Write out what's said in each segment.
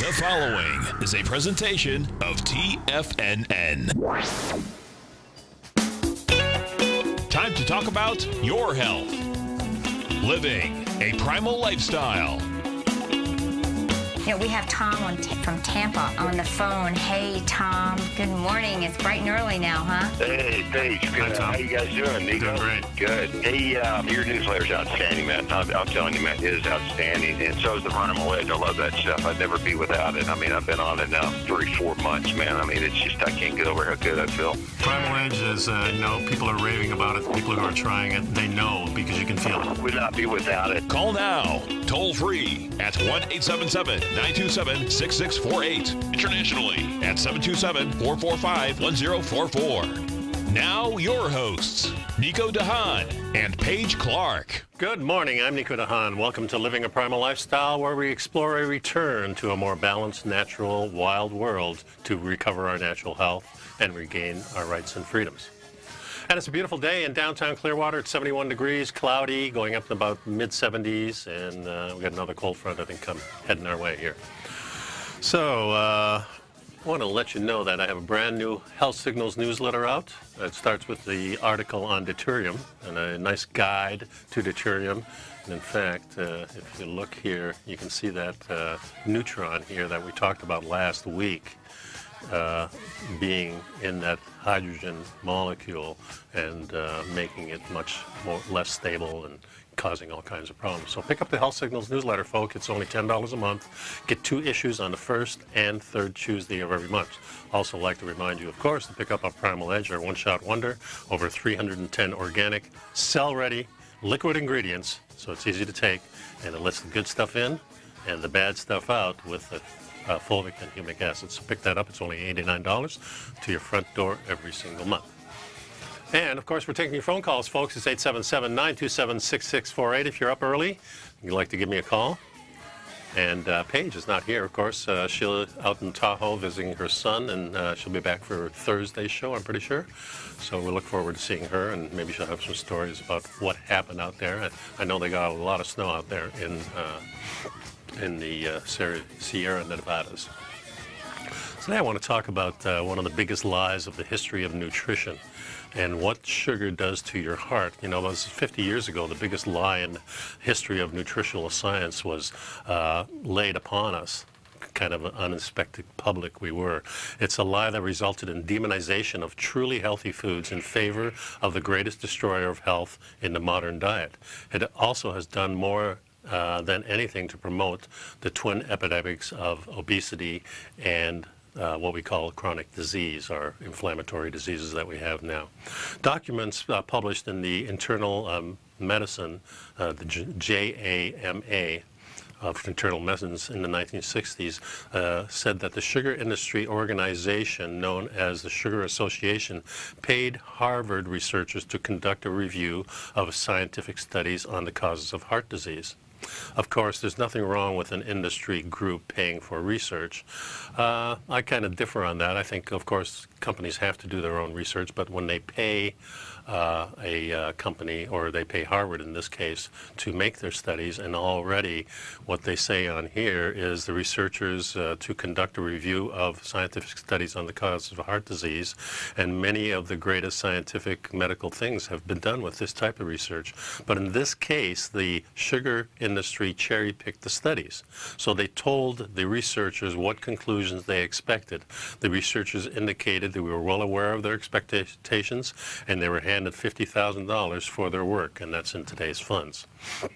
The following is a presentation of TFNN. Time to talk about your health. Living a primal lifestyle. You know, we have Tom from Tampa on the phone. Hey, Tom. Good morning. It's bright and early now, huh? Hey, thanks. Good. Hi, Tom. How you guys doing, Nico? Doing great. Good. Hey, your newsletter's outstanding, man. I'm telling you, man, it is outstanding. And so is the Primal Edge. I love that stuff. I'd never be without it. I mean, I've been on it now 3-4 months, man. I mean, it's just, I can't get over how good I feel. Primal Edge is, people are raving about it. People who are trying it, they know because you can feel it. Would not be without it. Call now, toll free at 1-877-927-6648. Internationally at 727-445-1044. Now your hosts, Nico de Haan and Paige Clark. Good morning. I'm Nico de Haan. Welcome to Living a Primal Lifestyle, where we explore a return to a more balanced, natural, wild world to recover our natural health and regain our rights and freedoms. And it's a beautiful day in downtown Clearwater. It's 71 degrees, cloudy, going up to about mid-70s, and we got another cold front, I think, heading our way here. So, I want to let you know that I have a brand new Health Signals newsletter out. It starts with the article on deuterium and a nice guide to deuterium. And in fact, if you look here, you can see that neutron here that we talked about last week. Being in that hydrogen molecule and making it much less stable and causing all kinds of problems. So pick up the Health Signals newsletter, folks. It's only $10 a month. Get 2 issues on the first and third Tuesday of every month. Also like to remind you, of course, to pick up our Primal Edge, our one-shot wonder, over 310 organic, cell-ready, liquid ingredients, so it's easy to take, and it lets the good stuff in and the bad stuff out with the fulvic and humic acid. So pick that up. It's only $89 to your front door every single month. And, of course, we're taking your phone calls, folks. It's 877-927-6648. If you're up early, you'd like to give me a call. And Paige is not here, of course. She's out in Tahoe visiting her son, and she'll be back for Thursday's show, I'm pretty sure. So we look forward to seeing her, and maybe she'll have some stories about what happened out there. I know they got a lot of snow out there in the Sierra Nevadas. Today I want to talk about one of the biggest lies of the history of nutrition and what sugar does to your heart. You know, that was 50 years ago. The biggest lie in the history of nutritional science was laid upon us. Kind of an uninspected public we were. It's a lie that resulted in demonization of truly healthy foods in favor of the greatest destroyer of health in the modern diet. It also has done more than anything to promote the twin epidemics of obesity and what we call chronic disease, or inflammatory diseases that we have now. Documents published in the Internal Medicine, the JAMA, of Internal Medicines in the 1960s, said that the sugar industry organization known as the Sugar Association paid Harvard researchers to conduct a review of scientific studies on the causes of heart disease. Of course, there's nothing wrong with an industry group paying for research. I kind of differ on that. I think, of course, companies have to do their own research, but when they pay a company, or they pay Harvard in this case, to make their studies, and already what they say on here is the researchers to conduct a review of scientific studies on the causes of heart disease, and many of the greatest scientific medical things have been done with this type of research. But in this case, the sugar industry cherry-picked the studies. So they told the researchers what conclusions they expected. The researchers indicated that we were well aware of their expectations, and they were handed $50,000 for their work, and that's in today's funds.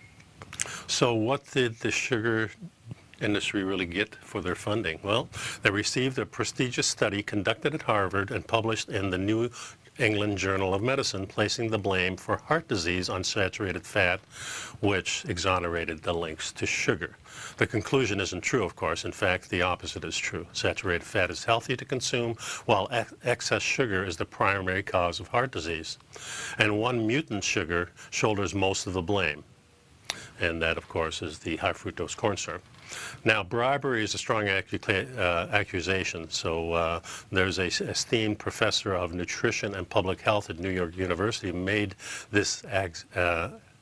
So what did the sugar industry really get for their funding? Well, they received a prestigious study conducted at Harvard and published in the New England Journal of Medicine, placing the blame for heart disease on saturated fat, which exonerated the links to sugar. The conclusion isn't true, of course. In fact, the opposite is true. Saturated fat is healthy to consume, while excess sugar is the primary cause of heart disease. And one mutant sugar shoulders most of the blame. And that, of course, is the high fructose corn syrup. Now, bribery is a strong accusation. So there's an esteemed professor of nutrition and public health at New York University who made this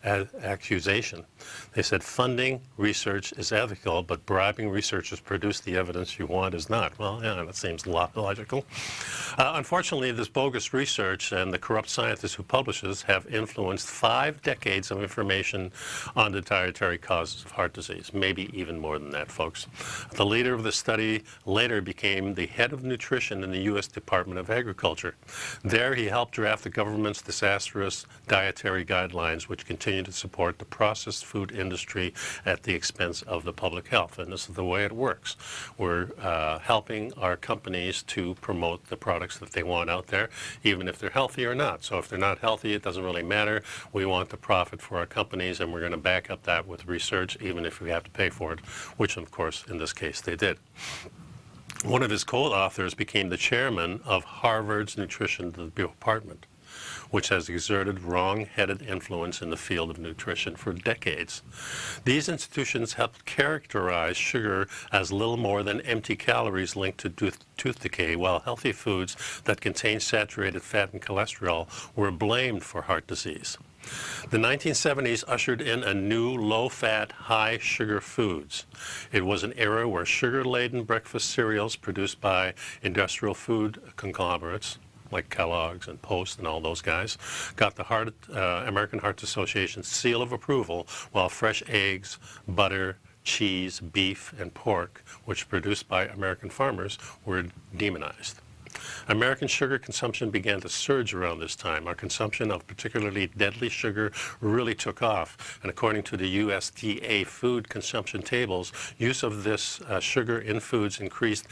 accusation. They said funding research is ethical, but bribing researchers to produce the evidence you want is not. Well, yeah, that seems logical. Unfortunately, this bogus research and the corrupt scientists who publishes have influenced 5 decades of information on the dietary causes of heart disease, maybe even more than that, folks. The leader of the study later became the head of nutrition in the U.S. Department of Agriculture. There, he helped draft the government's disastrous dietary guidelines, which continue to support the processed food industry at the expense of the public health. And this is the way it works. We're helping our companies to promote the products that they want out there, even if they're healthy or not. So if they're not healthy, it doesn't really matter. We want the profit for our companies, and we're going to back up that with research, even if we have to pay for it, which, of course, in this case, they did. One of his co-authors became the chairman of Harvard's Nutrition Department, which has exerted wrong-headed influence in the field of nutrition for decades. These institutions helped characterize sugar as little more than empty calories linked to tooth decay, while healthy foods that contain saturated fat and cholesterol were blamed for heart disease. The 1970s ushered in a new low-fat, high-sugar foods. It was an era where sugar-laden breakfast cereals produced by industrial food conglomerates like Kellogg's and Post and all those guys, got the American Heart Association's seal of approval, while fresh eggs, butter, cheese, beef, and pork, which were produced by American farmers, were demonized. American sugar consumption began to surge around this time. Our consumption of particularly deadly sugar really took off, and according to the USDA food consumption tables, use of this sugar in foods increased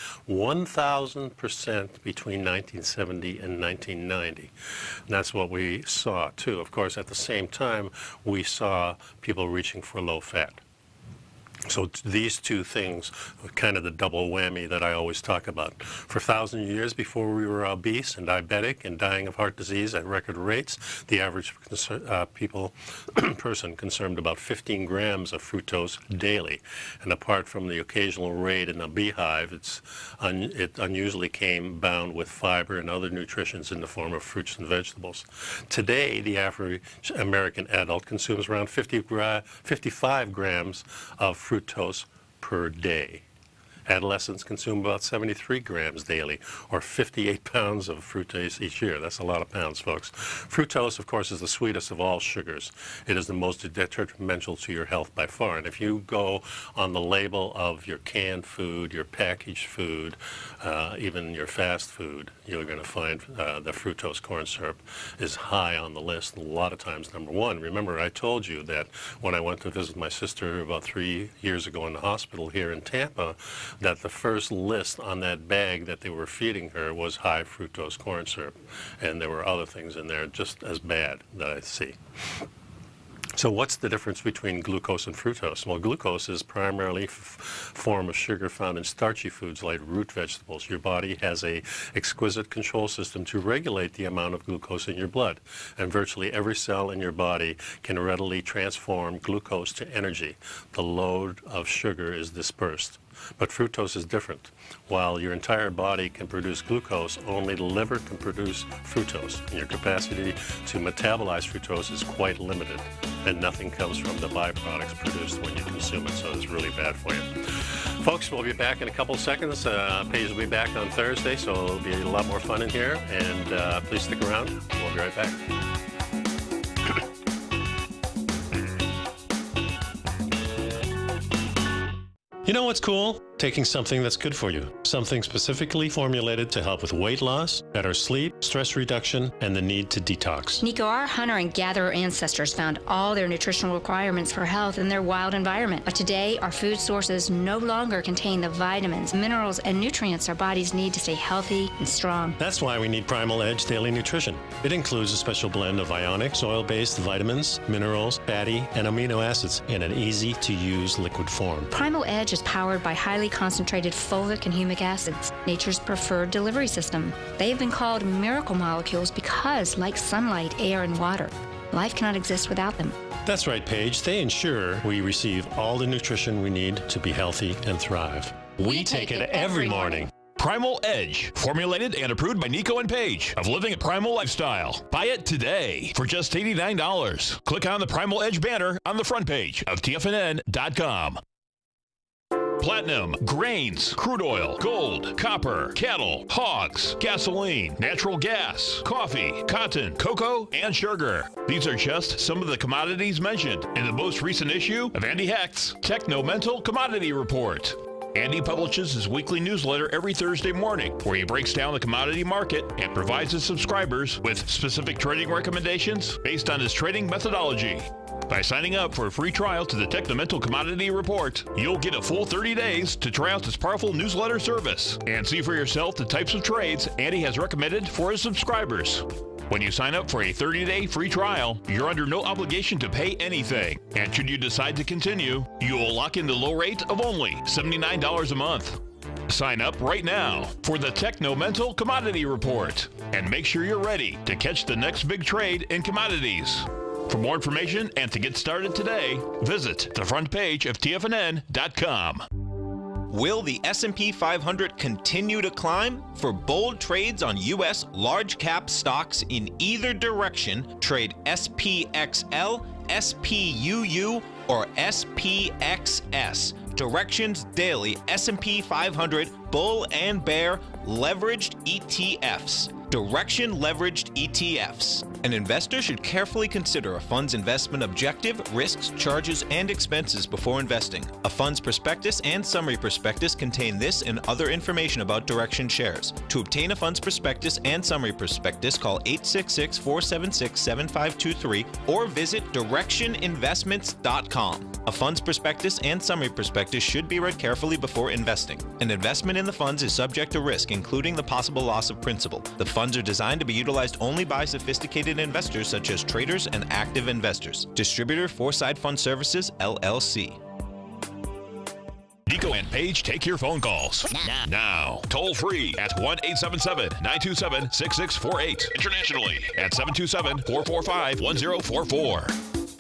1,000% between 1970 and 1990. And that's what we saw, too. Of course, at the same time, we saw people reaching for low fat. So these two things are kind of the double whammy that I always talk about. For 1,000 years before we were obese and diabetic and dying of heart disease at record rates, the average person consumed about 15 grams of fructose daily. And apart from the occasional raid in a beehive, it unusually came bound with fiber and other nutrients in the form of fruits and vegetables. Today, the average American adult consumes around 55 grams of fructose per day. Adolescents consume about 73 grams daily, or 58 pounds of fructose each year. That's a lot of pounds, folks. Fructose, of course, is the sweetest of all sugars. It is the most detrimental to your health by far. And if you go on the label of your canned food, your packaged food, even your fast food, you're going to find the fructose corn syrup is high on the list, and a lot of times number one. Remember, I told you that when I went to visit my sister about 3 years ago in the hospital here in Tampa, that the first list on that bag that they were feeding her was high fructose corn syrup. And there were other things in there just as bad that I see. So what's the difference between glucose and fructose? Well, glucose is primarily a form of sugar found in starchy foods like root vegetables. Your body has an exquisite control system to regulate the amount of glucose in your blood. And virtually every cell in your body can readily transform glucose to energy. The load of sugar is dispersed. But fructose is different. While your entire body can produce glucose, only the liver can produce fructose. And your capacity to metabolize fructose is quite limited, and nothing comes from the byproducts produced when you consume it, so it's really bad for you. Folks, we'll be back in a couple of seconds. Paige will be back on Thursday, so it'll be a lot more fun in here, and please stick around. We'll be right back. You know what's cool? Taking something that's good for you. Something specifically formulated to help with weight loss, better sleep, stress reduction, and the need to detox. Nico, our hunter and gatherer ancestors found all their nutritional requirements for health in their wild environment. But today, our food sources no longer contain the vitamins, minerals, and nutrients our bodies need to stay healthy and strong. That's why we need Primal Edge Daily Nutrition. It includes a special blend of ionic, soil-based vitamins, minerals, fatty, and amino acids in an easy-to-use liquid form. Primal Edge is powered by highly concentrated fulvic and humic acids, nature's preferred delivery system. They have been called miracle molecules because, like sunlight, air, and water, life cannot exist without them. That's right, Paige. They ensure we receive all the nutrition we need to be healthy and thrive. We take it every morning. Primal Edge, formulated and approved by Nico and Paige of Living a Primal Lifestyle. Buy it today for just $89. Click on the Primal Edge banner on the front page of TFNN.com. Platinum, grains, crude oil, gold, copper, cattle, hogs, gasoline, natural gas, coffee, cotton, cocoa, and sugar. These are just some of the commodities mentioned in the most recent issue of Andy Hecht's Techno-Mental Commodity Report. Andy publishes his weekly newsletter every Thursday morning, where he breaks down the commodity market and provides his subscribers with specific trading recommendations based on his trading methodology. By signing up for a free trial to the Techno-Mental Commodity Report, you'll get a full 30 days to try out this powerful newsletter service and see for yourself the types of trades Andy has recommended for his subscribers. When you sign up for a 30-day free trial, you're under no obligation to pay anything. And should you decide to continue, you will lock in the low rate of only $79 a month. Sign up right now for the Techno-Mental Commodity Report and make sure you're ready to catch the next big trade in commodities. For more information and to get started today, visit the front page of TFNN.com. Will the S&P 500 continue to climb? For bold trades on U.S. large-cap stocks in either direction, trade SPXL, SPUU, or SPXS. Directions Daily S&P 500 Bull and Bear Leveraged ETFs. Direction Leveraged ETFs. An investor should carefully consider a fund's investment objective, risks, charges, and expenses before investing. A fund's prospectus and summary prospectus contain this and other information about Direction shares. To obtain a fund's prospectus and summary prospectus, call 866-476-7523 or visit directioninvestments.com. A fund's prospectus and summary prospectus should be read carefully before investing. An investment in the funds is subject to risk, including the possible loss of principal. The funds are designed to be utilized only by sophisticated investors such as traders and active investors. Distributor Foreside Fund Services, LLC. Nico and Paige take your phone calls now. Toll free at 1-877-927-6648. Internationally at 727-445-1044.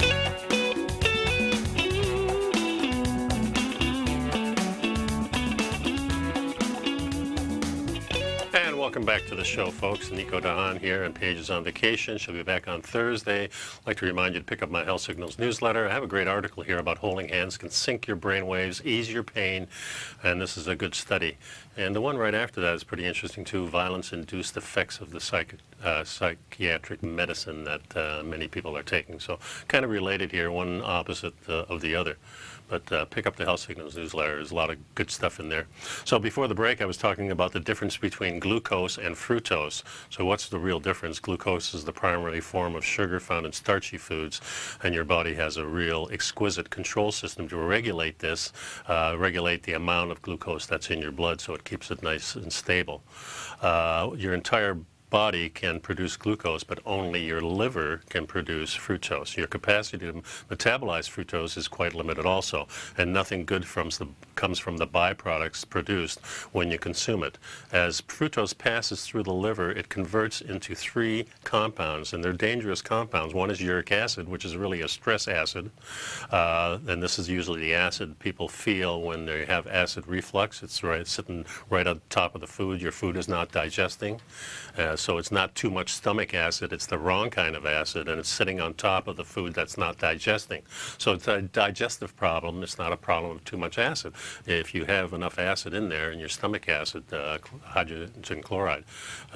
Welcome back to the show, folks. Nico de Haan here, and Paige is on vacation. She'll be back on Thursday. I'd like to remind you to pick up my Health Signals newsletter. I have a great article here about holding hands can sync your brain waves, ease your pain, and this is a good study. And the one right after that is pretty interesting, too, violence-induced effects of the psychiatric medicine that many people are taking. So kind of related here, one opposite of the other. But pick up the Health Signals newsletter. There's a lot of good stuff in there. So before the break, I was talking about the difference between glucose and fructose. So what's the real difference? Glucose is the primary form of sugar found in starchy foods, and your body has a real exquisite control system to regulate this, regulate the amount of glucose that's in your blood so it keeps it nice and stable. Your entire body can produce glucose, but only your liver can produce fructose. Your capacity to metabolize fructose is quite limited also, and nothing good comes from the byproducts produced when you consume it. As fructose passes through the liver, it converts into three compounds, and they're dangerous compounds. One is uric acid, which is really a stress acid, and this is usually the acid people feel when they have acid reflux. It's sitting right on top of the food. Your food is not digesting. So it's not too much stomach acid, it's the wrong kind of acid, and it's sitting on top of the food that's not digesting. So it's a digestive problem, it's not a problem of too much acid. If you have enough acid in there, in your stomach acid, hydrogen chloride,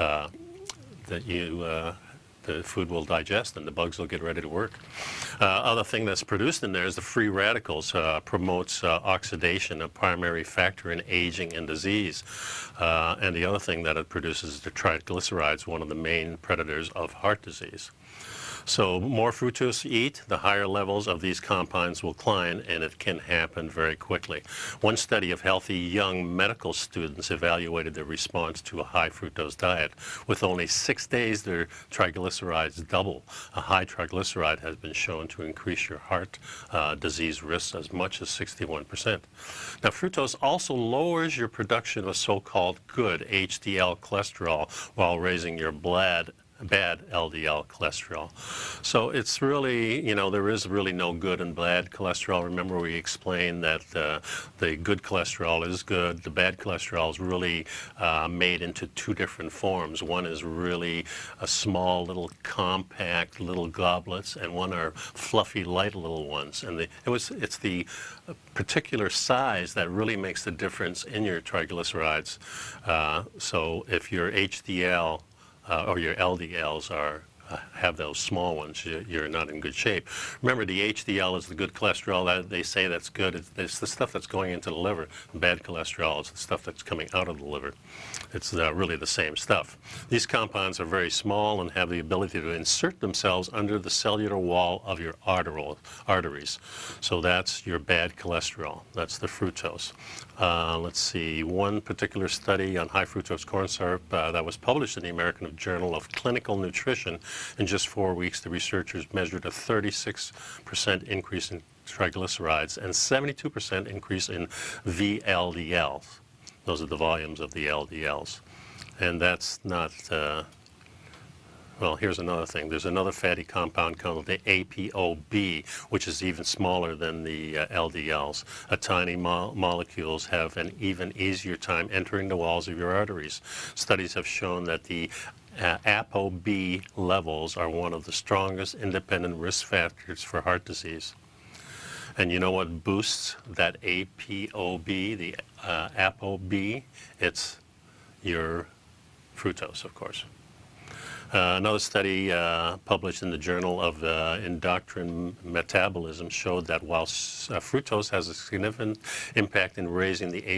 the food will digest and the bugs will get ready to work. Other thing that's produced in there is the free radicals, promotes oxidation, a primary factor in aging and disease. And the other thing that it produces is the triglycerides, one of the main predators of heart disease. So more fructose you eat, the higher levels of these compounds will climb, and it can happen very quickly. One study of healthy young medical students evaluated their response to a high fructose diet. With only 6 days, their triglycerides double. A high triglyceride has been shown to increase your heart disease risks as much as 61%. Now, fructose also lowers your production of so-called good HDL cholesterol while raising your bad LDL cholesterol. So it's really, you know, there is really no good and bad cholesterol. Remember, we explained that the good cholesterol is good. The bad cholesterol is really made into two different forms. One is really a small little compact little goblets, and one are fluffy light little ones. And it's the particular size that really makes the difference in your triglycerides. So if your HDL or your LDLs have those small ones, you're not in good shape. Remember, the HDL is the good cholesterol. That they say that's good. It's the stuff that's going into the liver. The bad cholesterol is the stuff that's coming out of the liver. It's really the same stuff. These compounds are very small and have the ability to insert themselves under the cellular wall of your arteries. So that's your bad cholesterol. That's the fructose. Let's see, one particular study on high fructose corn syrup that was published in the American Journal of Clinical Nutrition. In just 4 weeks, the researchers measured a 36% increase in triglycerides and 72% increase in VLDLs. Those are the volumes of the LDLs. And that's not, well, here's another thing. There's another fatty compound called the ApoB, which is even smaller than the LDLs. Tiny molecules have an even easier time entering the walls of your arteries. Studies have shown that the ApoB levels are one of the strongest independent risk factors for heart disease. And you know what boosts that ApoB, the ApoB? It's your fructose, of course. Another study published in the Journal of Endocrine Metabolism showed that while fructose has a significant impact in raising the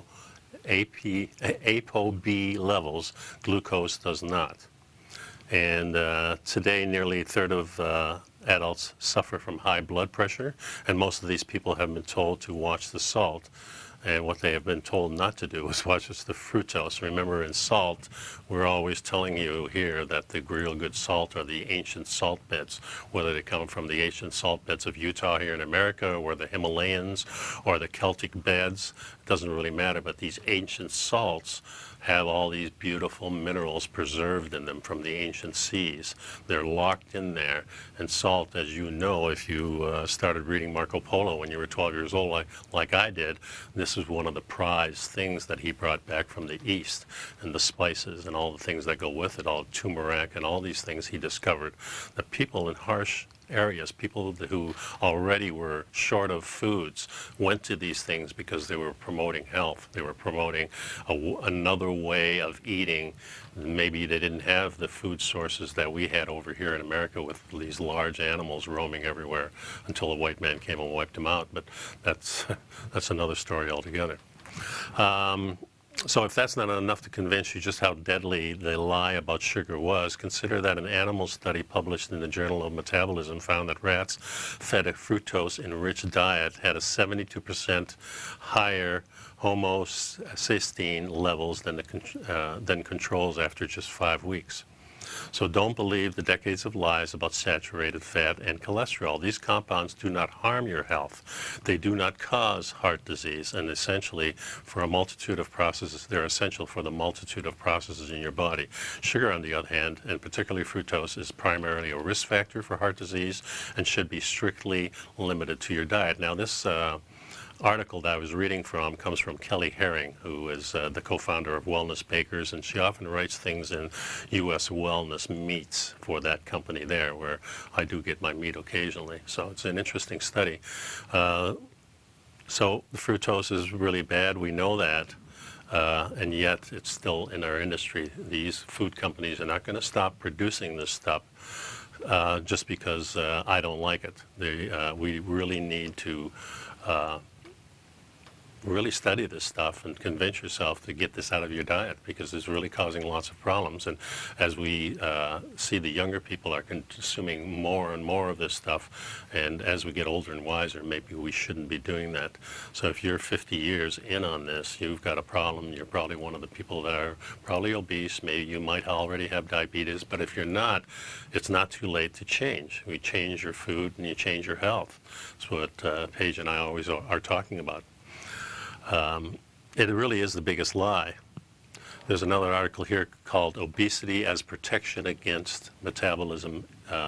ApoB levels, glucose does not. And today, nearly a third of adults suffer from high blood pressure, and most of these people have been told to watch the salt. And what they have been told not to do is watch the fructose. Remember, in salt, we're always telling you here that the real good salt are the ancient salt beds, whether they come from the ancient salt beds of Utah here in America, or the Himalayas, or the Celtic beds. It doesn't really matter, but these ancient salts have all these beautiful minerals preserved in them from the ancient seas. They're locked in there. And salt, as you know, if you started reading Marco Polo when you were 12 years old, like I did, this is one of the prized things that he brought back from the East, and the spices and all the things that go with it, all turmeric and all these things he discovered. The people in harsh areas, people who already were short of foods, went to these things because they were promoting health. They were promoting another way of eating. Maybe they didn't have the food sources that we had over here in America with these large animals roaming everywhere until a white man came and wiped them out. But that's another story altogether. So if that's not enough to convince you just how deadly the lie about sugar was, consider that an animal study published in the Journal of Metabolism found that rats fed a fructose-enriched diet had a 72% higher homocysteine levels than controls after just 5 weeks. So don't believe the decades of lies about saturated fat and cholesterol. These compounds do not harm your health. They do not cause heart disease, and essentially for a multitude of processes, they're essential for the multitude of processes in your body. Sugar, on the other hand, and particularly fructose, is primarily a risk factor for heart disease and should be strictly limited to your diet. Now, this article that I was reading from comes from Kelly Herring, who is the co-founder of Wellness Bakers, and she often writes things in U.S. Wellness Meats for that company there, where I do get my meat occasionally. So it's an interesting study. So the fructose is really bad. We know that. And yet it's still in our industry. These food companies are not going to stop producing this stuff just because I don't like it. We really need to really study this stuff and convince yourself to get this out of your diet, because it's really causing lots of problems. And as we see the younger people are consuming more and more of this stuff, and as we get older and wiser, maybe we shouldn't be doing that. So if you're 50 years in on this, you've got a problem. You're probably one of the people that are probably obese. Maybe you might already have diabetes, but if you're not, it's not too late to change. You change your food and you change your health. That's what Paige and I always are talking about. It really is the biggest lie. There's another article here called Obesity as Protection Against Metabolism,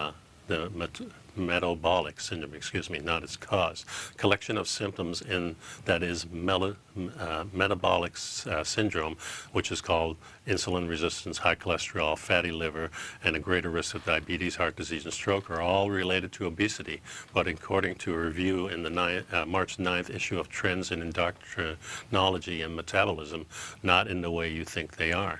metabolic syndrome, excuse me, not its cause. Collection of symptoms that is metabolic syndrome, which is called insulin resistance, high cholesterol, fatty liver, and a greater risk of diabetes, heart disease, and stroke are all related to obesity. But according to a review in the March 9th issue of Trends in Endocrinology and Metabolism, not in the way you think they are.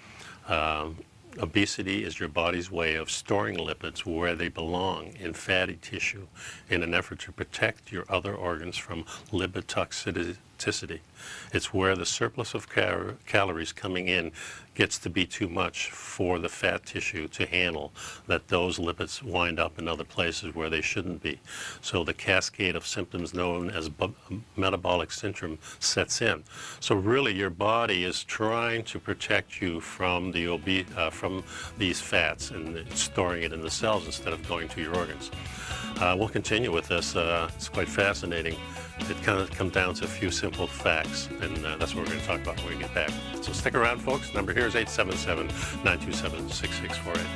Obesity is your body's way of storing lipids where they belong, in fatty tissue, in an effort to protect your other organs from lipid toxicity. It's where the surplus of calories coming in gets to be too much for the fat tissue to handle, that those lipids wind up in other places where they shouldn't be. So the cascade of symptoms known as metabolic syndrome sets in. So really your body is trying to protect you from from these fats and storing it in the cells instead of going to your organs. We'll continue with this. It's quite fascinating. It kind of comes down to a few simple facts, and that's what we're going to talk about when we get back. So stick around, folks. Number here is 877-927-6648.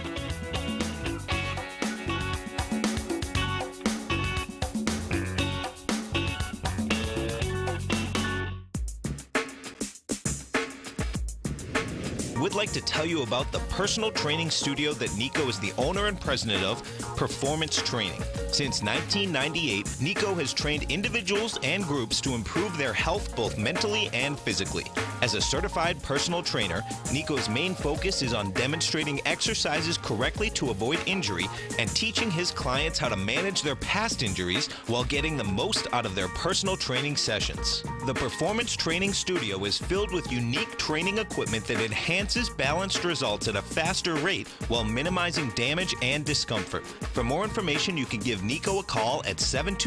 We'd like to tell you about the personal training studio that Nico is the owner and president of, Performance Training. Since 1998, Nico has trained individuals and groups to improve their health both mentally and physically. As a certified personal trainer, Nico's main focus is on demonstrating exercises correctly to avoid injury and teaching his clients how to manage their past injuries while getting the most out of their personal training sessions. The Performance Training Studio is filled with unique training equipment that enhances balanced results at a faster rate while minimizing damage and discomfort. For more information, you can give Nico a call at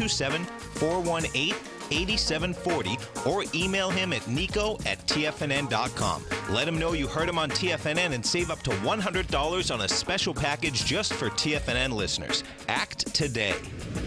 727-418-8740 or email him at nico@tfnn.com. Let him know you heard him on TFNN and save up to $100 on a special package just for TFNN listeners. Act today.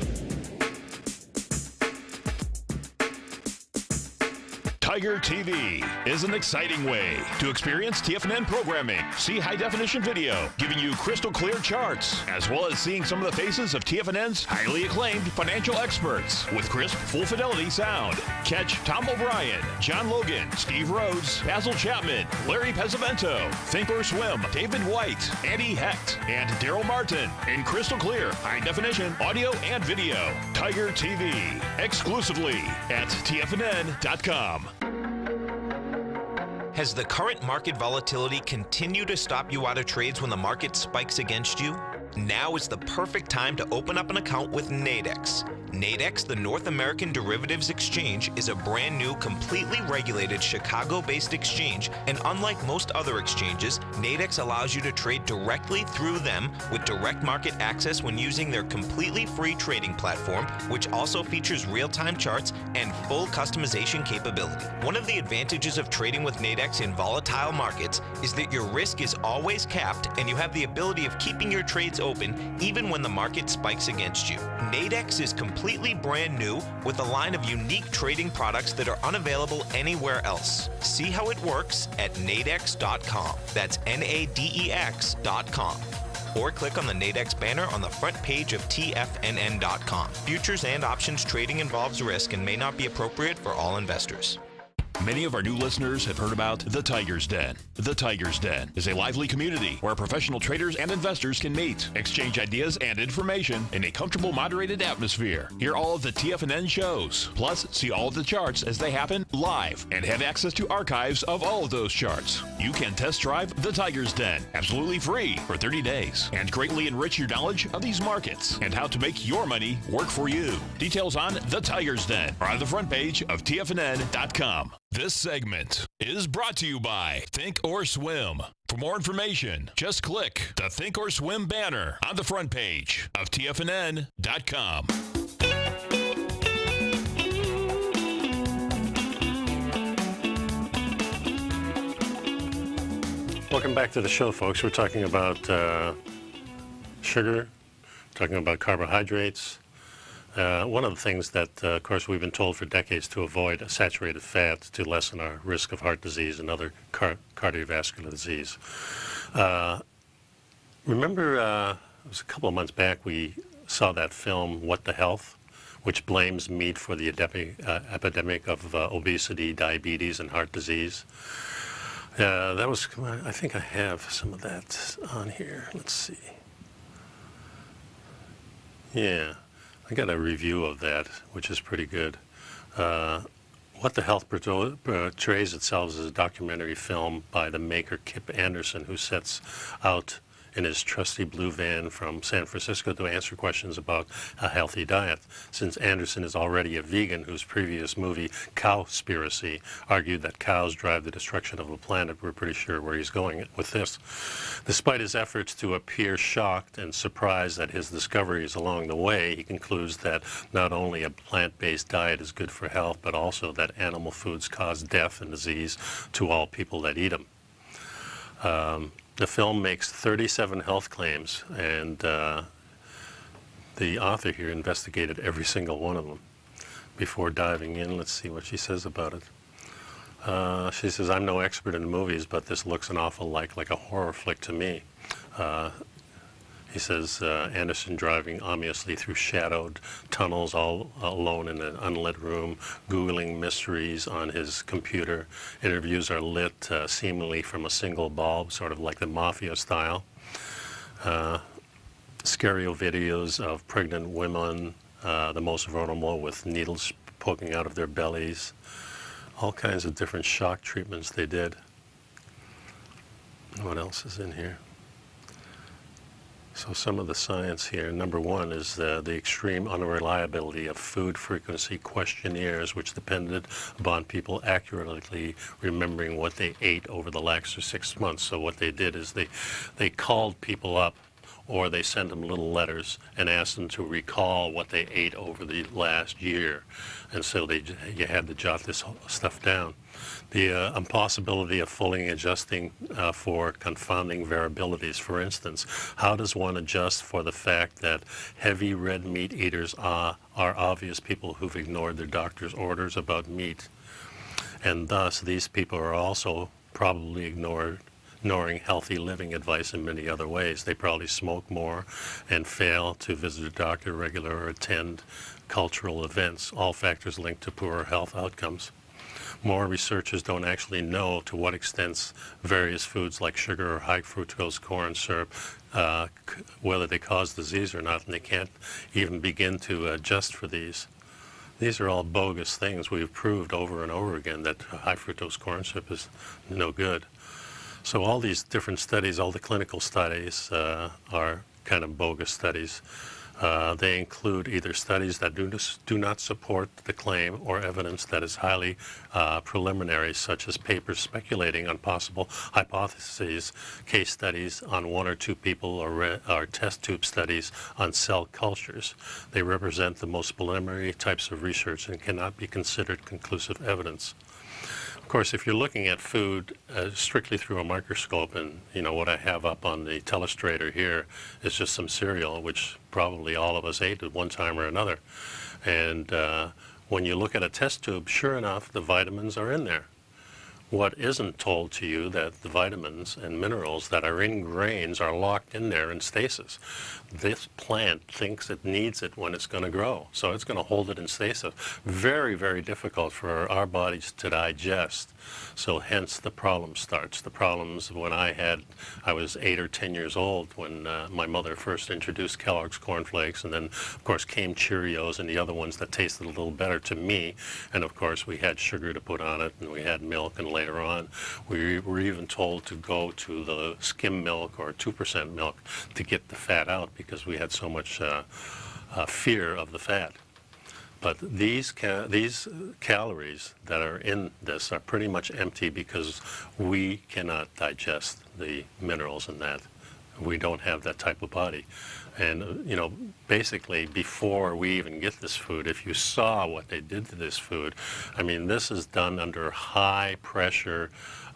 Tiger TV is an exciting way to experience TFNN programming. See high-definition video, giving you crystal clear charts, as well as seeing some of the faces of TFNN's highly acclaimed financial experts with crisp, full-fidelity sound. Catch Tom O'Brien, John Logan, Steve Rhodes, Basil Chapman, Larry Pesavento, Think or Swim, David White, Andy Hecht, and Daryl Martin in crystal clear, high-definition audio and video. Tiger TV, exclusively at TFNN.com. Has the current market volatility continued to stop you out of trades when the market spikes against you? Now is the perfect time to open up an account with Nadex. Nadex, the North American Derivatives Exchange, is a brand new, completely regulated Chicago-based exchange, and unlike most other exchanges, Nadex allows you to trade directly through them with direct market access when using their completely free trading platform, which also features real-time charts and full customization capability. One of the advantages of trading with Nadex in volatile markets is that your risk is always capped and you have the ability of keeping your trades open even when the market spikes against you. Nadex is completely brand new with a line of unique trading products that are unavailable anywhere else. See how it works at nadex.com. That's NADEX.com. Or click on the Nadex banner on the front page of TFNN.com. Futures and options trading involves risk and may not be appropriate for all investors. Many of our new listeners have heard about The Tiger's Den. The Tiger's Den is a lively community where professional traders and investors can meet, exchange ideas and information in a comfortable, moderated atmosphere. Hear all of the TFNN shows, plus see all of the charts as they happen live and have access to archives of all of those charts. You can test drive The Tiger's Den absolutely free for 30 days and greatly enrich your knowledge of these markets and how to make your money work for you. Details on The Tiger's Den are on the front page of TFNN.com. This segment is brought to you by Think or Swim. For more information, just click the Think or Swim banner on the front page of TFNN.com. Welcome back to the show, folks. We're talking about sugar, talking about carbohydrates, One of the things that, of course, we've been told for decades to avoid saturated fat to lessen our risk of heart disease and other cardiovascular disease. Remember, it was a couple of months back, we saw that film, What the Health, which blames meat for the epidemic of obesity, diabetes, and heart disease. That was, I think I have some of that on here. Let's see. Yeah, I got a review of that, which is pretty good. What the Health portrays itself as a documentary film by the maker Kip Anderson, who sets out in his trusty blue van from San Francisco to answer questions about a healthy diet. Since Anderson is already a vegan whose previous movie, Cowspiracy, argued that cows drive the destruction of the planet, we're pretty sure where he's going with this. Despite his efforts to appear shocked and surprised at his discoveries along the way, he concludes that not only a plant-based diet is good for health, but also that animal foods cause death and disease to all people that eat them. The film makes 37 health claims, and the author here investigated every single one of them. Before diving in, let's see what she says about it. She says, I'm no expert in movies, but this looks an awful like a horror flick to me. He says, Anderson driving ominously through shadowed tunnels all alone in an unlit room, Googling mysteries on his computer. Interviews are lit seemingly from a single bulb, sort of like the mafia style. Scary videos of pregnant women, the most vulnerable, with needles poking out of their bellies. All kinds of different shock treatments they did. What else is in here? So some of the science here, number one, is the extreme unreliability of food frequency questionnaires, which depended upon people accurately remembering what they ate over the last 6 months. So what they did is they called people up, or they sent them little letters and asked them to recall what they ate over the last year. And so you had to jot this stuff down. The impossibility of fully adjusting for confounding variabilities. For instance, how does one adjust for the fact that heavy red meat eaters are obvious people who've ignored their doctor's orders about meat? And thus, these people are also probably ignoring healthy living advice in many other ways. They probably smoke more and fail to visit a doctor regularly or attend cultural events, all factors linked to poorer health outcomes. More researchers don't actually know to what extent various foods like sugar or high fructose corn syrup, whether they cause disease or not, and they can't even begin to adjust for these. These are all bogus things. We've proved over and over again that high fructose corn syrup is no good. So all these different studies, all the clinical studies are kind of bogus studies. They include either studies that do not support the claim or evidence that is highly preliminary, such as papers speculating on possible hypotheses, case studies on 1 or 2 people, or test tube studies on cell cultures. They represent the most preliminary types of research and cannot be considered conclusive evidence. Of course, if you're looking at food strictly through a microscope, and what I have up on the telestrator here is just some cereal, which probably all of us ate at one time or another. And when you look at a test tube, sure enough, the vitamins are in there. What isn't told to you that the vitamins and minerals that are in grains are locked in there in stasis. This plant thinks it needs it when it's going to grow, so it's going to hold it in stasis. Very, very difficult for our bodies to digest. So hence the problem starts. The problems when I was 8 or 10 years old when my mother first introduced Kellogg's Corn Flakes, and then of course came Cheerios and the other ones that tasted a little better to me. And of course we had sugar to put on it, and we had milk, and later on we were even told to go to the skim milk or 2% milk to get the fat out because we had so much fear of the fat. But these calories that are in this are pretty much empty because we cannot digest the minerals in that. We don't have that type of body. And, you know, basically before we even get this food, if you saw what they did to this food, I mean, this is done under high pressure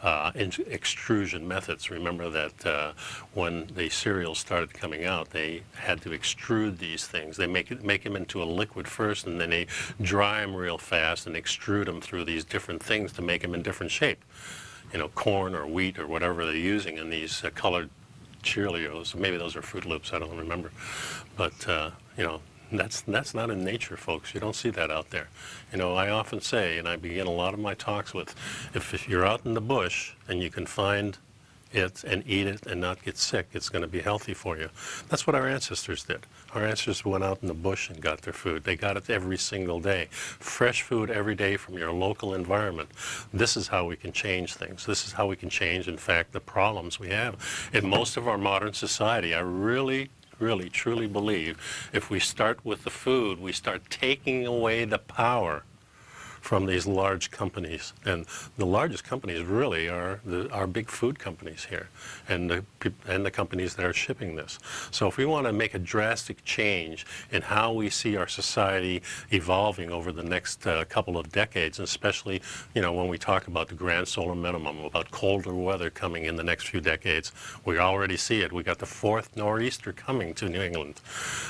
extrusion methods. Remember that when the cereals started coming out, they had to extrude these things. They make them into a liquid first, and then they dry them real fast and extrude them through these different things to make them in different shape. You know, corn or wheat or whatever they're using in these colored Cheerios. Maybe those are Fruit Loops, I don't remember. But, you know, that's not in nature, folks. You don't see that out there. You know, I often say, and I begin a lot of my talks with, if you're out in the bush and you can find it and eat it and not get sick, it's going to be healthy for you. That's what our ancestors did. Our ancestors went out in the bush and got their food. They got it every single day. Fresh food every day from your local environment. This is how we can change things. This is how we can change, in fact, the problems we have. In most of our modern society, I really, truly believe if we start with the food, we start taking away the power from these large companies. And the largest companies really are our big food companies here and the companies that are shipping this. So if we want to make a drastic change in how we see our society evolving over the next couple of decades, especially, you know, when we talk about the grand solar minimum, about colder weather coming in the next few decades, we already see it. We got the fourth nor'easter coming to New England.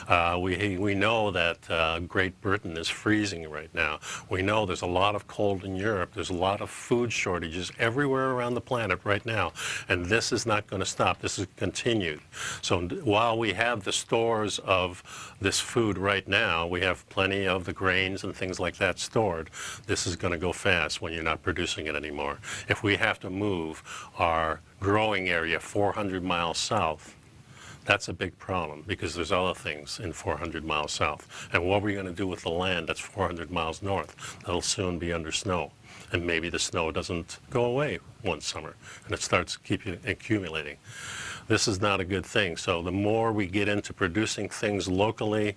We know that Great Britain is freezing right now. We know there's a lot of cold in Europe. There's a lot of food shortages everywhere around the planet right now. And this is not going to stop. This is continued. So while we have the stores of this food right now, we have plenty of the grains and things like that stored. This is going to go fast when you're not producing it anymore. If we have to move our growing area 400 miles south, that's a big problem because there's other things in 400 miles south. And what are we going to do with the land that's 400 miles north? That'll soon be under snow. And maybe the snow doesn't go away one summer and it starts accumulating. This is not a good thing. So the more we get into producing things locally,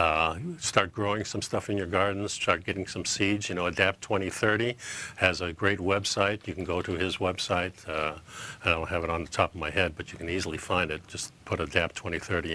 start growing some stuff in your gardens, start getting some seeds. You know, Adapt 2030 has a great website. You can go to his website. I don't have it on the top of my head, but you can easily find it. Just put Adapt 2030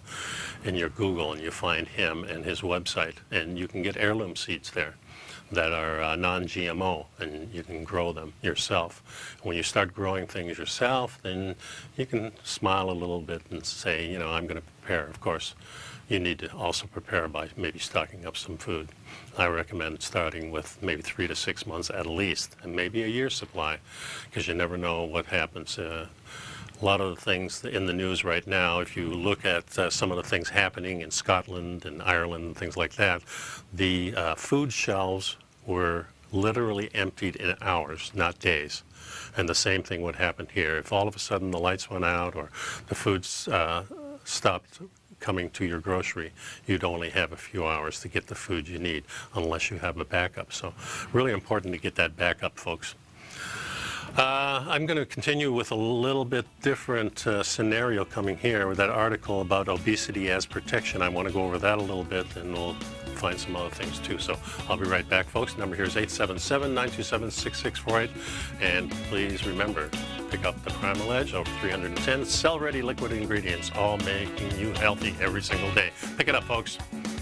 in your Google and you find him and his website. And you can get heirloom seeds there that are non-GMO, and you can grow them yourself. When you start growing things yourself, then you can smile a little bit and say, you know, I'm going to prepare. Of course, you need to also prepare by maybe stocking up some food. I recommend starting with maybe 3 to 6 months at least, and maybe a year's supply, because you never know what happens. A lot of the things in the news right now, if you look at some of the things happening in Scotland and Ireland and things like that, the food shelves were literally emptied in hours, not days. And the same thing would happen here. If all of a sudden the lights went out or the food stopped coming to your grocery, you'd only have a few hours to get the food you need unless you have a backup. So really important to get that backup, folks. I'm going to continue with a little bit different scenario coming here with that article about obesity as protection. I want to go over that a little bit, and we'll find some other things too. So I'll be right back, folks. Number here is 877-927-6648. And please remember, pick up the Primal Edge, over 310 cell-ready liquid ingredients, all making you healthy every single day. Pick it up, folks.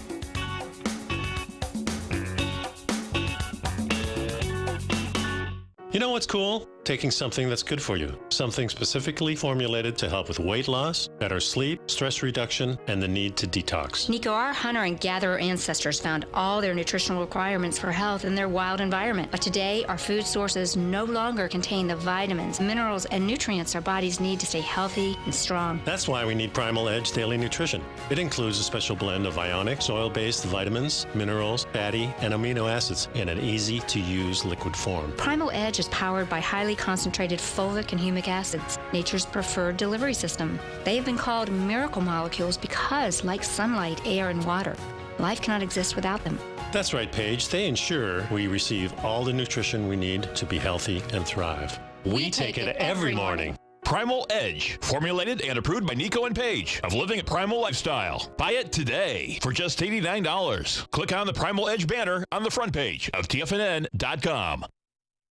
You know what's cool? Taking something that's good for you. Something specifically formulated to help with weight loss, better sleep, stress reduction, and the need to detox. Nico, our hunter and gatherer ancestors found all their nutritional requirements for health in their wild environment. But today, our food sources no longer contain the vitamins, minerals, and nutrients our bodies need to stay healthy and strong. That's why we need Primal Edge Daily Nutrition. It includes a special blend of ionic, oil-based vitamins, minerals, fatty, and amino acids in an easy-to-use liquid form. Primal Edge is powered by highly concentrated folic and humic acids, nature's preferred delivery system. They have been called miracle molecules because, like sunlight, air, and water, life cannot exist without them. That's right, Paige. They ensure we receive all the nutrition we need to be healthy and thrive. We take it every morning. Primal Edge, formulated and approved by Nico and Paige of Living a Primal Lifestyle. Buy it today for just $89. Click on the Primal Edge banner on the front page of TFNN.com.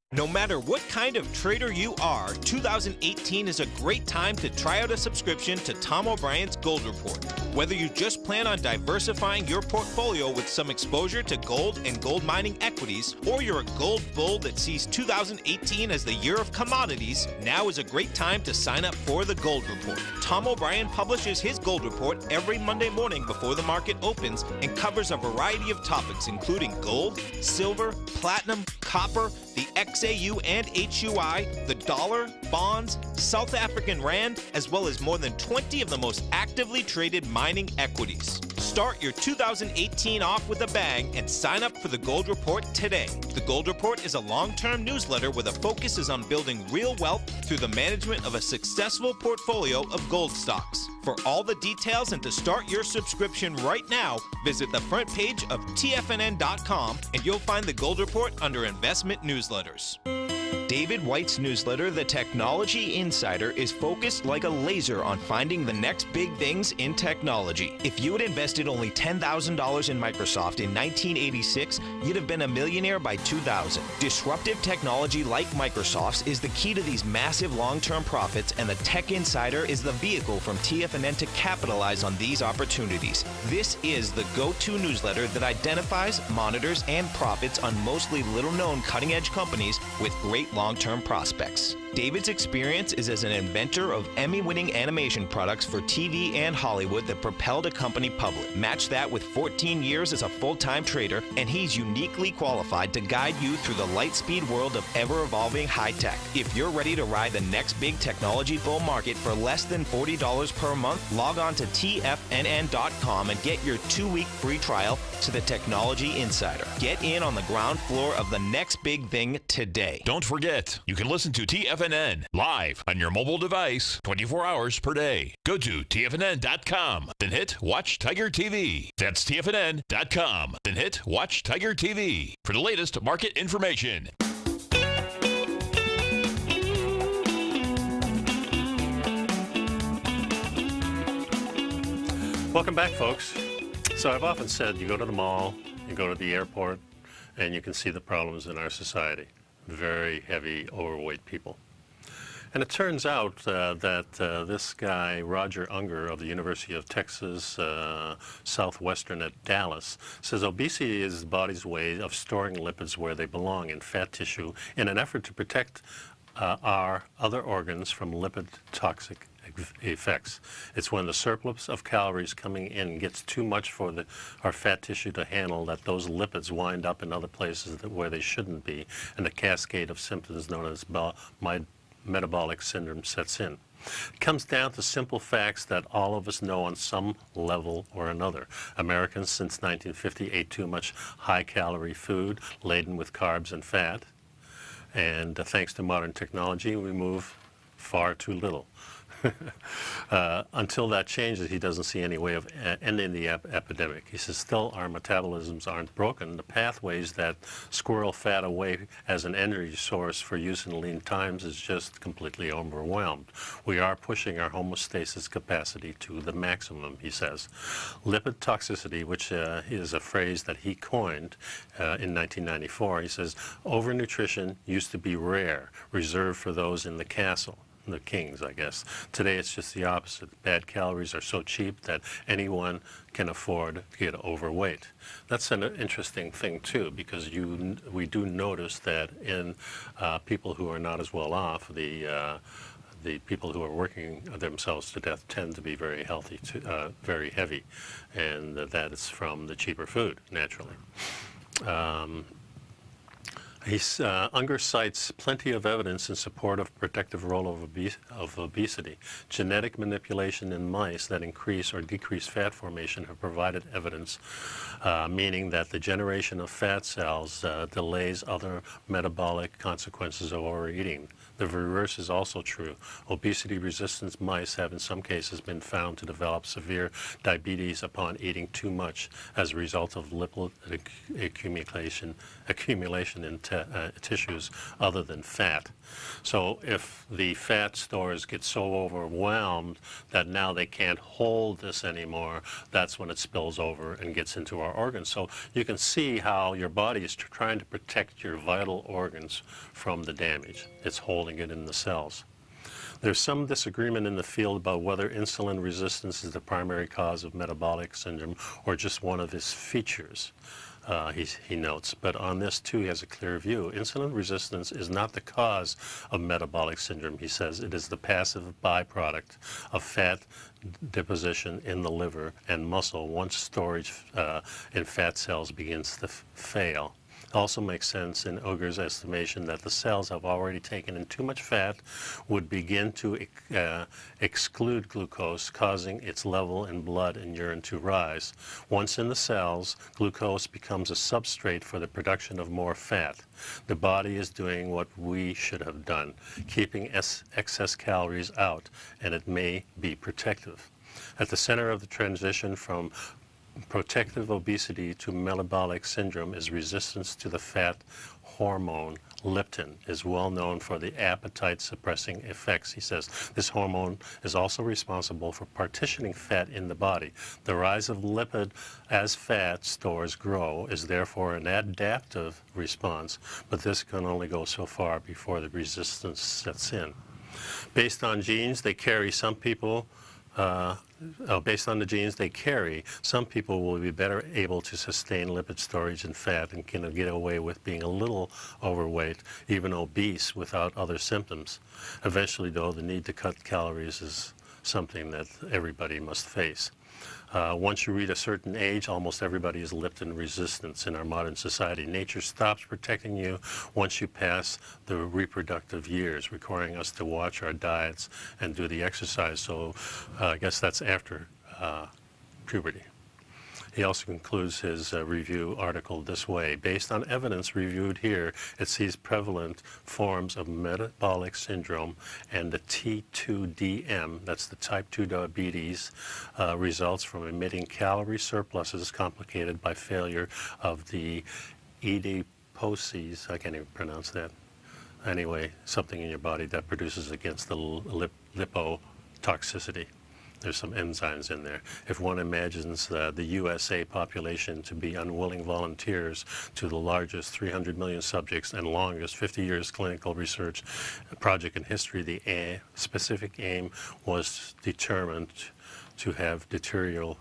No matter what kind of trader you are, 2018 is a great time to try out a subscription to Tom O'Brien's Gold Report. Whether you just plan on diversifying your portfolio with some exposure to gold and gold mining equities, or you're a gold bull that sees 2018 as the year of commodities, now is a great time to sign up for the Gold Report. Tom O'Brien publishes his Gold Report every Monday morning before the market opens and covers a variety of topics including gold, silver, platinum, copper, the XAU and HUI, the dollar, bonds, South African rand, as well as more than 20 of the most actively traded mining equities. Start your 2018 off with a bang and sign up for the Gold Report today. The Gold Report is a long-term newsletter where the focus is on building real wealth through the management of a successful portfolio of gold stocks. For all the details and to start your subscription right now, visit the front page of TFNN.com and you'll find the Gold Report under Investment Newsletters. David White's newsletter, The Technology Insider, is focused like a laser on finding the next big things in technology. If you had invested only $10,000 in Microsoft in 1986, you'd have been a millionaire by 2000. Disruptive technology like Microsoft's is the key to these massive long-term profits, and the Tech Insider is the vehicle from TFNN to capitalize on these opportunities. This is the go-to newsletter that identifies, monitors, and profits on mostly little-known cutting-edge companies with great long-term prospects. David's experience is as an inventor of Emmy-winning animation products for TV and Hollywood that propelled a company public. Match that with 14 years as a full-time trader, and he's uniquely qualified to guide you through the light-speed world of ever-evolving high-tech. If you're ready to ride the next big technology bull market for less than $40 per month, log on to TFNN.com and get your 2-week free trial to the Technology Insider. Get in on the ground floor of the next big thing today. Don't forget, you can listen to TFNN live on your mobile device 24 hours per day. Go to TFNN.com, then hit Watch Tiger TV. That's TFNN.com, then hit Watch Tiger TV for the latest market information. Welcome back, folks. So I've often said you go to the mall, you go to the airport, and you can see the problems in our society. Very heavy, overweight people. And it turns out that this guy, Roger Unger of the University of Texas Southwestern at Dallas, says obesity is the body's way of storing lipids where they belong, in fat tissue, in an effort to protect our other organs from lipid toxic effects. It's when the surplus of calories coming in gets too much for our fat tissue to handle that those lipids wind up in other places where they shouldn't be, and a cascade of symptoms known as metabolic syndrome sets in. It comes down to simple facts that all of us know on some level or another. Americans since 1950 ate too much high-calorie food laden with carbs and fat, and thanks to modern technology, we move far too little. Until that changes, he doesn't see any way of ending the epidemic. He says, still, our metabolisms aren't broken. The pathways that squirrel fat away as an energy source for use in lean times is just completely overwhelmed. We are pushing our homeostasis capacity to the maximum, he says. Lipid toxicity, which is a phrase that he coined in 1994, he says, overnutrition used to be rare, reserved for those in the castle. The kings, I guess. Today it's just the opposite. Bad calories are so cheap that anyone can afford to get overweight. That's an interesting thing too, because we do notice that in people who are not as well off, the people who are working themselves to death tend to be very healthy, very heavy, and that is from the cheaper food, naturally. Unger cites plenty of evidence in support of protective role of obesity. Genetic manipulation in mice that increase or decrease fat formation have provided evidence, meaning that the generation of fat cells delays other metabolic consequences of overeating. The reverse is also true. Obesity-resistant mice have in some cases been found to develop severe diabetes upon eating too much as a result of lipid accumulation in tissues other than fat. So if the fat stores get so overwhelmed that now they can't hold this anymore, that's when it spills over and gets into our organs. So you can see how your body is trying to protect your vital organs from the damage. It's holding it in the cells. There's some disagreement in the field about whether insulin resistance is the primary cause of metabolic syndrome or just one of its features, he notes. But on this, too, he has a clear view. Insulin resistance is not the cause of metabolic syndrome, he says. It is the passive byproduct of fat deposition in the liver and muscle once storage in fat cells begins to fail. It also makes sense in Uger's estimation that the cells have already taken in too much fat would begin to exclude glucose, causing its level in blood and urine to rise. Once in the cells, glucose becomes a substrate for the production of more fat. The body is doing what we should have done, keeping excess calories out, and it may be protective. At the center of the transition from protective obesity to metabolic syndrome is resistance to the fat hormone leptin, is well known for the appetite suppressing effects, he says. This hormone is also responsible for partitioning fat in the body. The rise of lipid as fat stores grow is therefore an adaptive response, but this can only go so far before the resistance sets in. Based on genes they carry, some people based on the genes they carry, some people will be better able to sustain lipid storage in fat and can get away with being a little overweight, even obese, without other symptoms. Eventually, though, the need to cut calories is something that everybody must face. Once you reach a certain age, almost everybody is leptin resistant in our modern society. Nature stops protecting you once you pass the reproductive years, requiring us to watch our diets and do the exercise. So I guess that's after puberty. He also concludes his review article this way. Based on evidence reviewed here, it sees prevalent forms of metabolic syndrome and the T2DM, that's the type 2 diabetes, results from emitting calorie surpluses complicated by failure of the adiposes, I can't even pronounce that. Anyway, something in your body that produces against the lipotoxicity. There's some enzymes in there. If one imagines the USA population to be unwilling volunteers to the largest 300 million subjects and longest 50 years clinical research project in history, the specific aim was determined to have deteriorating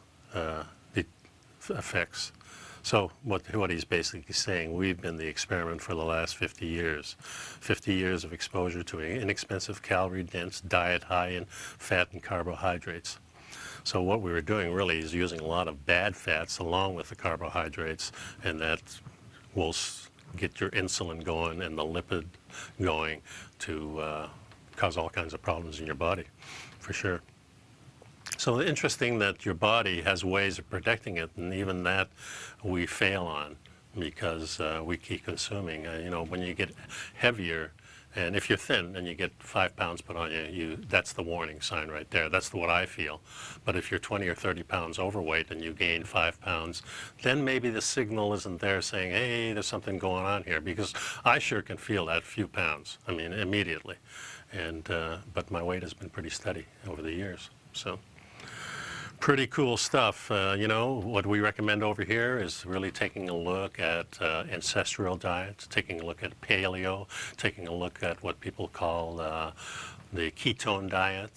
effects. So what he's basically saying, we've been the experiment for the last 50 years. 50 years of exposure to an inexpensive, calorie-dense diet high in fat and carbohydrates. So what we were doing really is using a lot of bad fats along with the carbohydrates, and that will get your insulin going and the lipid going to cause all kinds of problems in your body, for sure. So interesting that your body has ways of protecting it, and even that we fail on because we keep consuming. You know, when you get heavier, and if you're thin and you get 5 pounds put on you, that's the warning sign right there. That's what I feel. But if you're 20 or 30 pounds overweight and you gain 5 pounds, then maybe the signal isn't there saying, hey, there's something going on here, because I sure can feel that few pounds, I mean, immediately. And but my weight has been pretty steady over the years, so. Pretty cool stuff. You know, what we recommend over here is really taking a look at ancestral diets, taking a look at paleo, taking a look at what people call the ketone diet,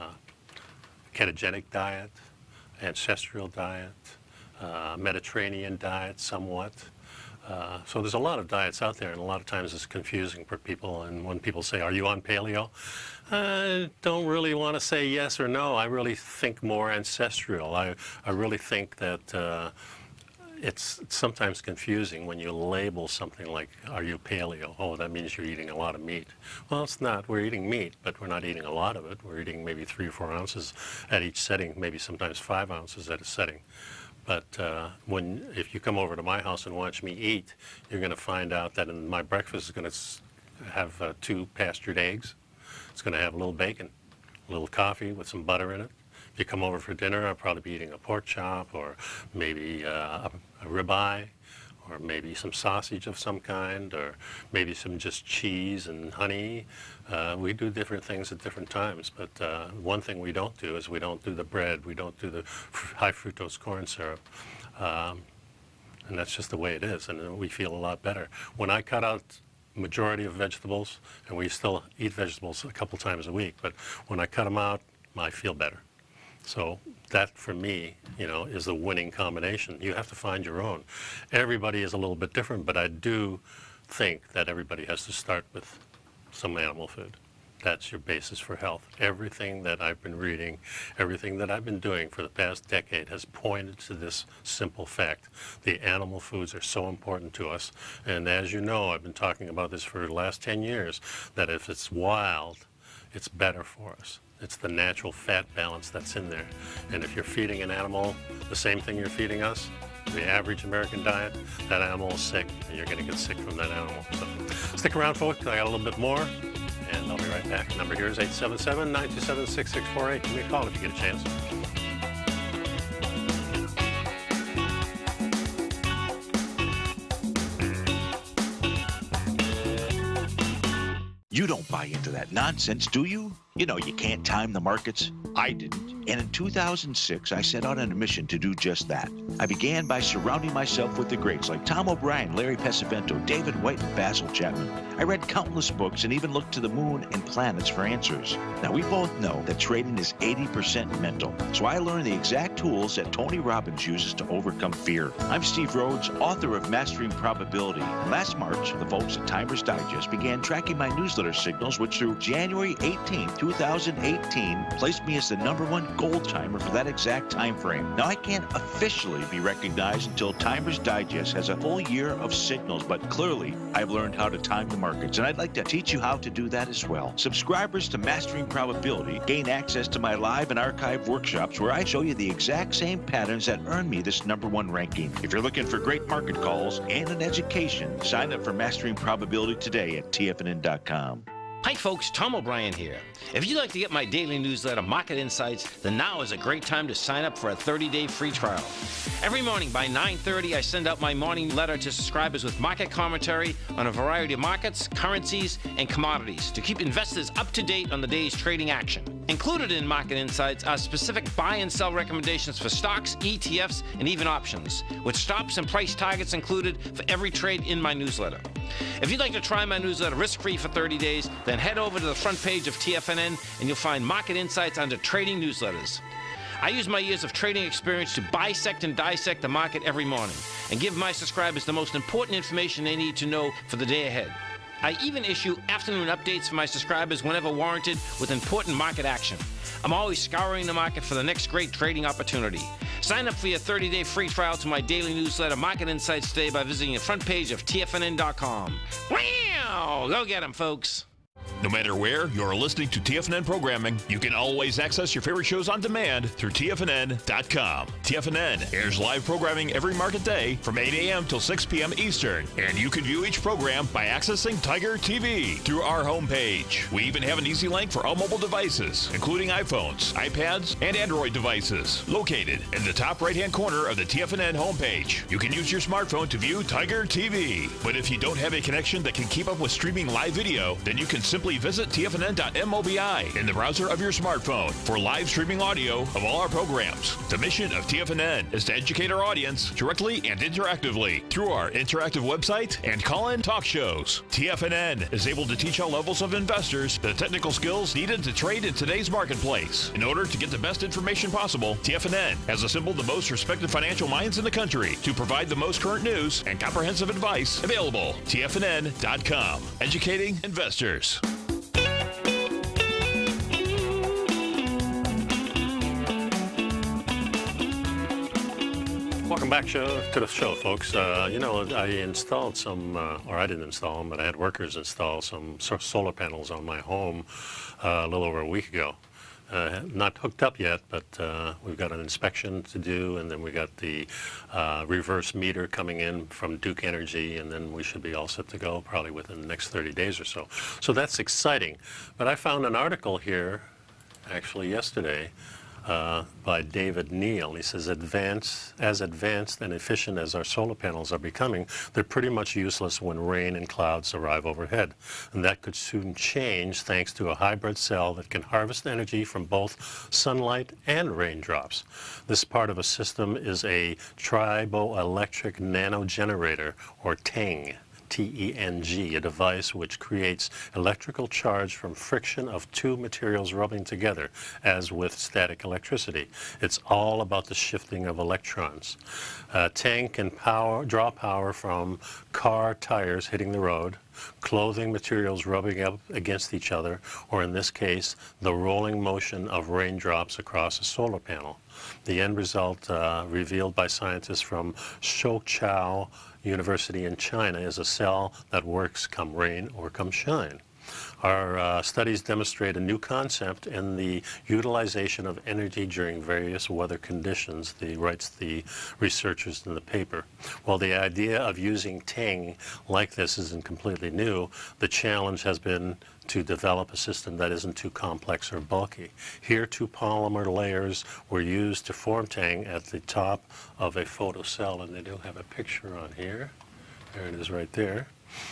ketogenic diet, ancestral diet, Mediterranean diet somewhat. So there's a lot of diets out there, and a lot of times it's confusing for people. And when people say, are you on paleo? I don't really want to say yes or no. I really think more ancestral. I really think that it's sometimes confusing when you label something like, are you paleo? Oh, that means you're eating a lot of meat. Well, it's not. We're eating meat, but we're not eating a lot of it. We're eating maybe 3 or 4 ounces at each setting, maybe sometimes 5 ounces at a setting. But if you come over to my house and watch me eat, you're going to find out that my breakfast is going to have 2 pastured eggs. It's going to have a little bacon, a little coffee with some butter in it. If you come over for dinner, I'll probably be eating a pork chop or maybe a ribeye or maybe some sausage of some kind, or maybe some just cheese and honey. We do different things at different times, but one thing we don't do is we don't do the bread, we don't do the high fructose corn syrup. And that's just the way it is, and we feel a lot better. When I cut out majority of vegetables, and we still eat vegetables a couple times a week, but when I cut them out, I feel better. So that, for me, you know, is the winning combination. You have to find your own. Everybody is a little bit different, but I do think that everybody has to start with some animal food. That's your basis for health. Everything that I've been reading, everything that I've been doing for the past decade has pointed to this simple fact. The animal foods are so important to us. And as you know, I've been talking about this for the last 10 years, that if it's wild, it's better for us. It's the natural fat balance that's in there. And if you're feeding an animal the same thing you're feeding us, the average American diet, that animal is sick, and you're going to get sick from that animal. So stick around, folks. I got a little bit more, and I'll be right back. The number here is 877-927-6648. Give me a call if you get a chance. You don't buy into that nonsense, do you? You know you can't time the markets. I didn't. And in 2006, I set out on a mission to do just that. I began by surrounding myself with the greats like Tom O'Brien, Larry Pesavento, David White, and Basil Chapman. I read countless books and even looked to the moon and planets for answers. Now, we both know that trading is 80% mental, so I learned the exact tools that Tony Robbins uses to overcome fear. I'm Steve Rhodes, author of Mastering Probability. Last March, the folks at Timers Digest began tracking my newsletter signals, which through January 18, 2018, placed me as the #1 gold timer for that exact time frame. Now, I can't officially be recognized until Timers Digest has a full year of signals, but clearly I've learned how to time the markets, and I'd like to teach you how to do that as well. Subscribers to Mastering Probability gain access to my live and archive workshops where I show you the exact same patterns that earned me this #1 ranking. If you're looking for great market calls and an education, sign up for Mastering Probability today at TFNN.com. Hi folks, Tom O'Brien here. If you'd like to get my daily newsletter, Market Insights, then now is a great time to sign up for a 30-day free trial. Every morning by 9:30, I send out my morning letter to subscribers with market commentary on a variety of markets, currencies, and commodities to keep investors up to date on the day's trading action. Included in Market Insights are specific buy and sell recommendations for stocks, ETFs, and even options, with stops and price targets included for every trade in my newsletter. If you'd like to try my newsletter risk-free for 30 days, then head over to the front page of TFNN and you'll find Market Insights under Trading Newsletters. I use my years of trading experience to bisect and dissect the market every morning and give my subscribers the most important information they need to know for the day ahead. I even issue afternoon updates for my subscribers whenever warranted with important market action. I'm always scouring the market for the next great trading opportunity. Sign up for your 30-day free trial to my daily newsletter, Market Insights, today by visiting the front page of TFNN.com. Wow! Go get 'em, folks. No matter where you're listening to TFNN programming, you can always access your favorite shows on demand through TFNN.com. TFNN airs live programming every market day from 8 a.m. till 6 p.m. Eastern, and you can view each program by accessing Tiger TV through our homepage. We even have an easy link for all mobile devices, including iPhones, iPads, and Android devices, located in the top right-hand corner of the TFNN homepage. You can use your smartphone to view Tiger TV, but if you don't have a connection that can keep up with streaming live video, then you can simply visit TFNN.mobi in the browser of your smartphone for live streaming audio of all our programs. The mission of TFNN is to educate our audience directly and interactively through our interactive website and call-in talk shows. TFNN is able to teach all levels of investors the technical skills needed to trade in today's marketplace. In order to get the best information possible, TFNN has assembled the most respected financial minds in the country to provide the most current news and comprehensive advice available. TFNN.com, educating investors. Welcome back to the show, folks. You know, I installed some, or I didn't install them, but I had workers install some solar panels on my home a little over a week ago. Not hooked up yet, but we've got an inspection to do, and then we got the reverse meter coming in from Duke Energy, and then we should be all set to go probably within the next 30 days or so. So that's exciting. But I found an article here, actually yesterday, by David Neal. He says, as advanced and efficient as our solar panels are becoming, they're pretty much useless when rain and clouds arrive overhead. And that could soon change thanks to a hybrid cell that can harvest energy from both sunlight and raindrops. This part of a system is a triboelectric nanogenerator, or TENG. T-E-N-G, a device which creates electrical charge from friction of two materials rubbing together, as with static electricity. It's all about the shifting of electrons. TANG can draw power from car tires hitting the road, clothing materials rubbing up against each other, or in this case, the rolling motion of raindrops across a solar panel. The end result, revealed by scientists from Shouchao University in China, is a cell that works come rain or come shine. Our studies demonstrate a new concept in the utilization of energy during various weather conditions, writes the researchers in the paper. While the idea of using TENG like this isn't completely new, the challenge has been to develop a system that isn't too complex or bulky. Here, two polymer layers were used to form TENG at the top of a photocell, and they do have a picture on here. There it is right there.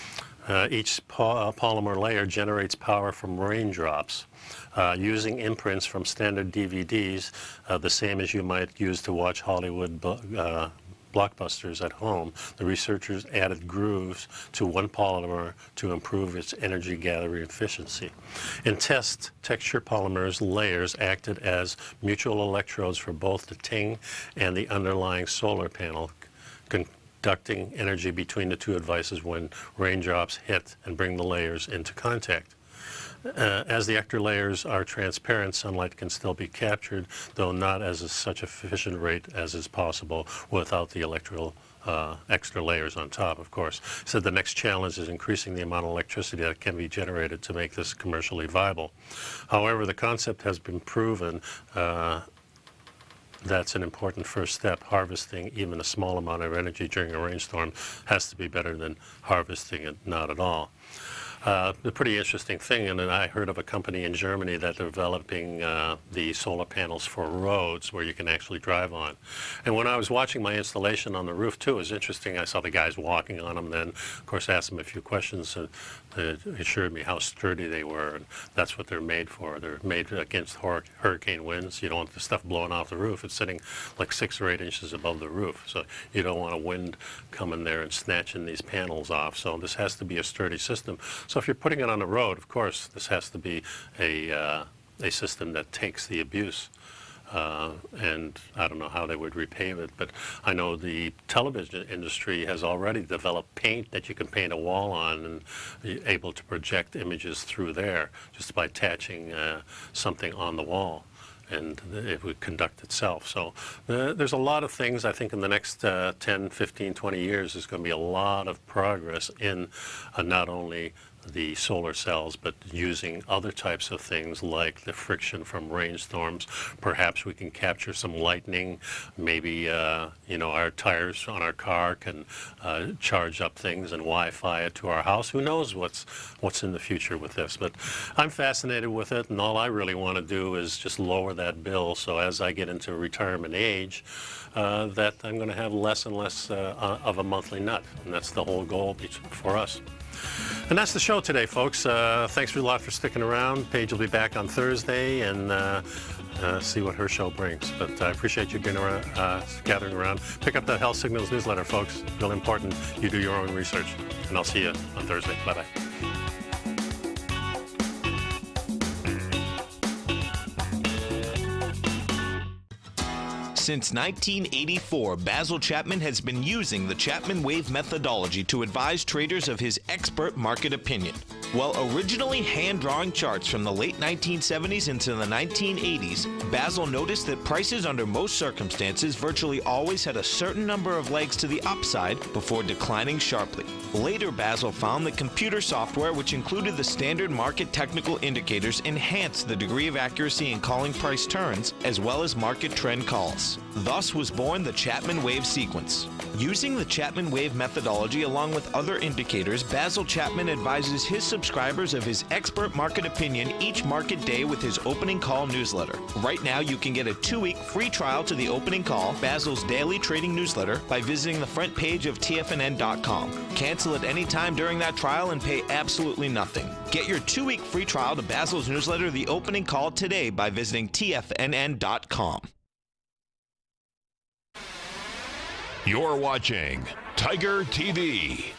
Each polymer layer generates power from raindrops. Using imprints from standard DVDs, the same as you might use to watch Hollywood blockbusters at home, the researchers added grooves to one polymer to improve its energy gathering efficiency. In tests, texture polymers layers acted as mutual electrodes for both the TENG and the underlying solar panel, conducting energy between the two devices when raindrops hit and bring the layers into contact. As the extra layers are transparent, sunlight can still be captured, though not as such efficient rate as is possible without the extra layers on top, of course. So the next challenge is increasing the amount of electricity that can be generated to make this commercially viable. However, the concept has been proven. That's an important first step. Harvesting even a small amount of energy during a rainstorm has to be better than harvesting it not at all. A pretty interesting thing, and I heard of a company in Germany that are developing the solar panels for roads where you can actually drive on. And when I was watching my installation on the roof too, it was interesting. I saw the guys walking on them, then of course asked them a few questions. They assured me how sturdy they were, and that's what they're made for. They're made against hurricane winds. You don't want the stuff blowing off the roof. It's sitting like 6 or 8 inches above the roof, so you don't want a wind coming there and snatching these panels off. So this has to be a sturdy system. So if you're putting it on the road, of course, this has to be a system that takes the abuse. And I don't know how they would repave it, but I know the television industry has already developed paint that you can paint a wall on and be able to project images through there just by attaching something on the wall, and it would conduct itself. So there's a lot of things. I think in the next 10, 15, 20 years there's going to be a lot of progress in not only the solar cells, but using other types of things like the friction from rainstorms. Perhaps we can capture some lightning. Maybe our tires on our car can charge up things and Wi-Fi it to our house. Who knows what's in the future with this? But I'm fascinated with it, and all I really want to do is just lower that bill. So as I get into retirement age, that I'm going to have less and less of a monthly nut, and that's the whole goal for us. And that's the show today, folks. Thanks a lot for sticking around. Paige will be back on Thursday and see what her show brings. But I appreciate you gathering around. Pick up the Health Signals newsletter, folks. Really important. You do your own research. And I'll see you on Thursday. Bye-bye. Since 1984, Basil Chapman has been using the Chapman Wave methodology to advise traders of his expert market opinion. While originally hand-drawing charts from the late 1970s into the 1980s, Basil noticed that prices under most circumstances virtually always had a certain number of legs to the upside before declining sharply. Later, Basil found that computer software, which included the standard market technical indicators, enhanced the degree of accuracy in calling price turns as well as market trend calls. Thus was born the Chapman Wave sequence. Using the Chapman Wave methodology along with other indicators, Basil Chapman advises his subscribers of his expert market opinion each market day with his opening call newsletter. Right now, you can get a 2-week free trial to the opening call, Basil's daily trading newsletter, by visiting the front page of TFNN.com. Cancel at any time during that trial and pay absolutely nothing. Get your 2-week free trial to Basil's newsletter, The Opening Call, today by visiting TFNN.com. You're watching Tiger TV.